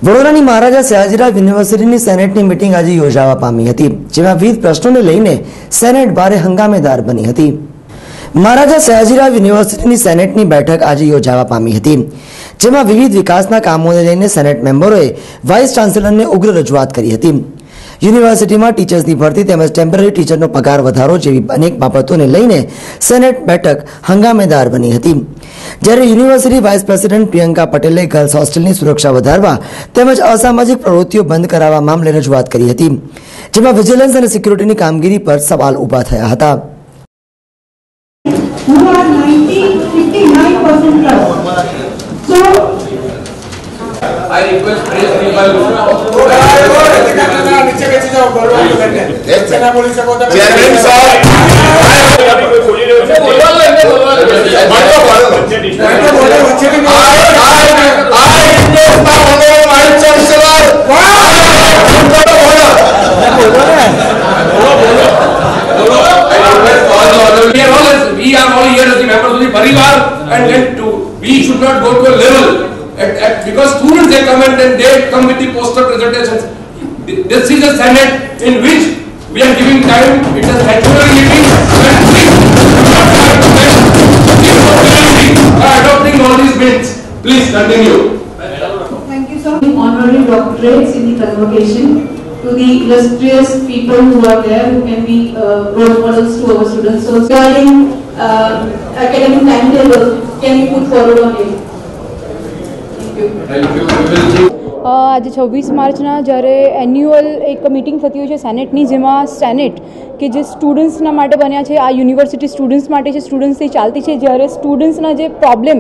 વડોદરાની મહારાજા સયાજીરાવ યુનિવર્સિટીની સેનેટની મીટિંગ આજે યોજાવા પામી હતી, જેમાં વિવિધ પ્રશ્નોને લઈને સેનેટ ભારે હંગામેદાર બની હતી। મહારાજા સયાજીરાવ યુનિવર્સિટીની સેનેટની બેઠક આજે યોજાવા પામી હતી, જેમાં વિવિધ વિકાસના કામોને લઈને સેનેટ મેમ્બરોએ વાઇસ ચાન્સેલરને ઉગ્ર રજૂઆત કરી હતી। યુનિવર્સિટીમાં ટીચર્સની ભરતી તેમજ ટેમ્પરરી ટીચરનો પગાર વધારો જેવી અનેક બાબતોને લઈને સેનેટ બેઠક હંગામેદાર બની હતી। જ્યારે યુનિવર્સિટી વાઇસ પ્રેસિડેન્ટ પ્રિયંકા પટેલે ગર્લ્સ હોસ્ટેલની સુરક્ષા વધારવા તેમજ અસામાજિક પ્રવૃત્તિઓ બંધ કરાવવા મામલે રજૂઆત કરી હતી, જેમાં વિજિલન્સ અને સિક્યુરિટીની કામગીરી પર સવાલ ઊભા થયા હતા। I request press people. Chairman sir. We are all here as the members of the Parivar, and then we should not go to a level. Because students they come and then they come with the poster presentations. This is a Senate in which we are giving time. It is statutory meeting adopting all these bills. Please continue. Thank you, sir. Honorary doctorates in the convocation to the illustrious people who are there, who can be role models to our students. So regarding academic timetable, can you put forward on it? आज 26 मार्चना જ્યારે annual એક meeting થતી હોય છે સેનેટની, જેમાં senate કે જે સ્ટુડન્ટ્સના માટે બન્યા છે, આ યુનિવર્સિટી સ્ટુડન્ટ્સ માટે છે, સ્ટુડન્ટ્સથી ચાલતી છે। જ્યારે સ્ટુડન્ટ્સના જે પ્રોબ્લેમ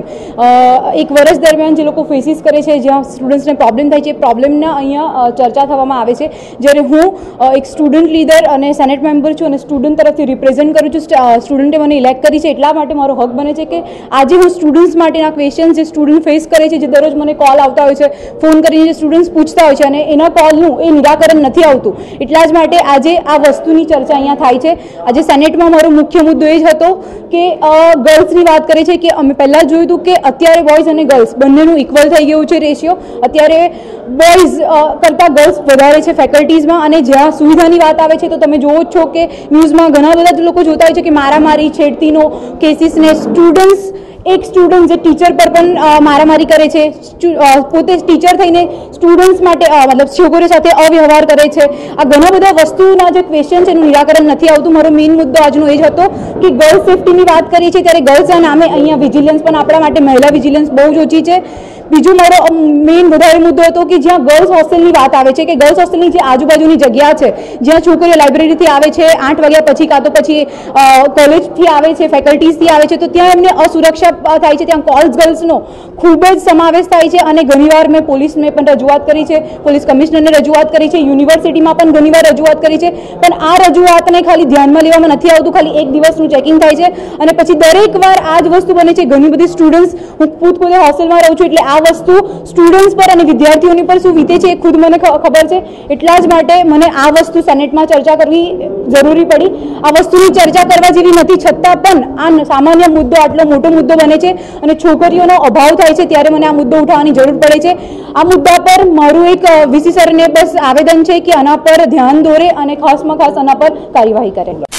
એક વર્ષ દરમિયાન જે લોકો ફેસીસ કરે છે, જ્યાં સ્ટુડન્ટ્સને પ્રોબ્લેમ થાય છે, એ પ્રોબ્લેમના અહીંયા ચર્ચા થવામાં આવે છે। જ્યારે હું એક સ્ટુડન્ટ લીડર અને સેનેટ મેમ્બર છું અને સ્ટુડન્ટ તરફથી રિપ્રેઝેન્ટ કરું છું, સ્ટુડન્ટે મને ઇલેક્ટ કરી છે, એટલા માટે મારો હક બને છે કે આજે હું સ્ટુડન્ટ્સ માટેના ક્વેશ્ચન્સ જે સ્ટુડન્ટ ફેસ કરે છે, જે દરરોજ મને કોલ આવતા હોય છે, ફોન કરીને સ્ટુડન્ટ્સ પૂછતા હોય છે અને એના કોલનું એ નિરાકરણ નથી આવતું, એટલા જ માટે આજે આ વસ્તુની ચર્ચા અહીંયા થાય છે। આજે સેનેટમાં મારો મુખ્ય મુદ્દો એ જ હતો કે ગર્લ્સની વાત કરે છે કે અમે પહેલાં જોયું હતું કે અત્યારે બોયઝ અને ગર્લ્સ બંનેનું ઇક્વલ થઈ ગયું છે રેશિયો। અત્યારે બોયઝ કરતાં ગર્લ્સ વધારે છે ફેકલ્ટીઝમાં, અને જ્યાં સુવિધાની વાત આવે છે તો તમે જોવો જ છો કે ન્યૂઝમાં ઘણા બધા લોકો જોતા હોય છે કે મારામારી છેડતીનો કેસીસને સ્ટુડન્ટ્સ એક સ્ટુડન્ટ જે ટીચર પર પણ મારામારી કરે છે, પોતે ટીચર થઈને સ્ટુડન્ટ્સ માટે મતલબ છોકરીઓ સાથે અવ્યવહાર કરે છે, આ ઘણા બધા વસ્તુના જે ક્વેશ્ચન છે એનું નિરાકરણ નથી આવતું। મારો મેઇન મુદ્દો આજનો એ જ હતો કે ગર્લ્સ સેફ્ટીની વાત કરીએ છીએ ત્યારે ગર્લ્સના નામે અહીંયા વિજિલન્સ પણ આપણા માટે મહિલા વિજિલન્સ બહુ જ ઓછી છે। બીજું મારો મેઇન વધારે મુદ્દો હતો કે જ્યાં ગર્લ્સ હોસ્ટેલની વાત આવે છે કે ગર્લ્સ હોસ્ટેલની જે આજુબાજુની જગ્યા છે, જ્યાં છોકરીઓ લાઇબ્રેરીથી આવે છે 8 વાગ્યા પછી, કાં તો પછી કોલેજથી આવે છે, ફેકલ્ટીઝથી આવે છે, તો ત્યાં એમને અસુરક્ષા થાય છે, ત્યાં કોલ્સ ગર્લ્સનો ખૂબ જ સમાવેશ થાય છે। અને ઘણીવાર મેં પોલીસને પણ રજૂઆત કરી છે, પોલીસ કમિશનરને રજૂઆત કરી છે, યુનિવર્સિટીમાં પણ ઘણીવાર રજૂઆત કરી છે, પણ આ રજૂઆતને ખાલી ધ્યાનમાં લેવામાં નથી આવતું, ખાલી એક દિવસનું ચેકિંગ થાય છે અને પછી દરેક વાર આ જ વસ્તુ બને છે। ઘણી બધી સ્ટુડન્ટ્સ, હું પોતે હોસ્ટેલમાં રહું છું, એટલે આ વસ્તુ સ્ટુડન્ટ્સ પર અને વિદ્યાર્થીઓની પર શું વીતે છે એ ખુદ મને ખબર છે, એટલા જ માટે મને આ વસ્તુ સેનેટમાં ચર્ચા કરવી જરૂરી પડી। આ વસ્તુની ચર્ચા કરવા જેવી નથી, છતાં પણ આ સામાન્ય મુદ્દો આટલો મોટો મુદ્દો બને છે અને છોકરીઓનો અભાવ થાય છે, ત્યારે મને આ મુદ્દો ઉઠાવવાની જરૂર પડે છે। આ મુદ્દા પર મારું એક વીસી સરને બસ આવેદન છે કે આના પર ધ્યાન દોરે અને ખાસમાં ખાસ આના પર કાર્યવાહી કરે।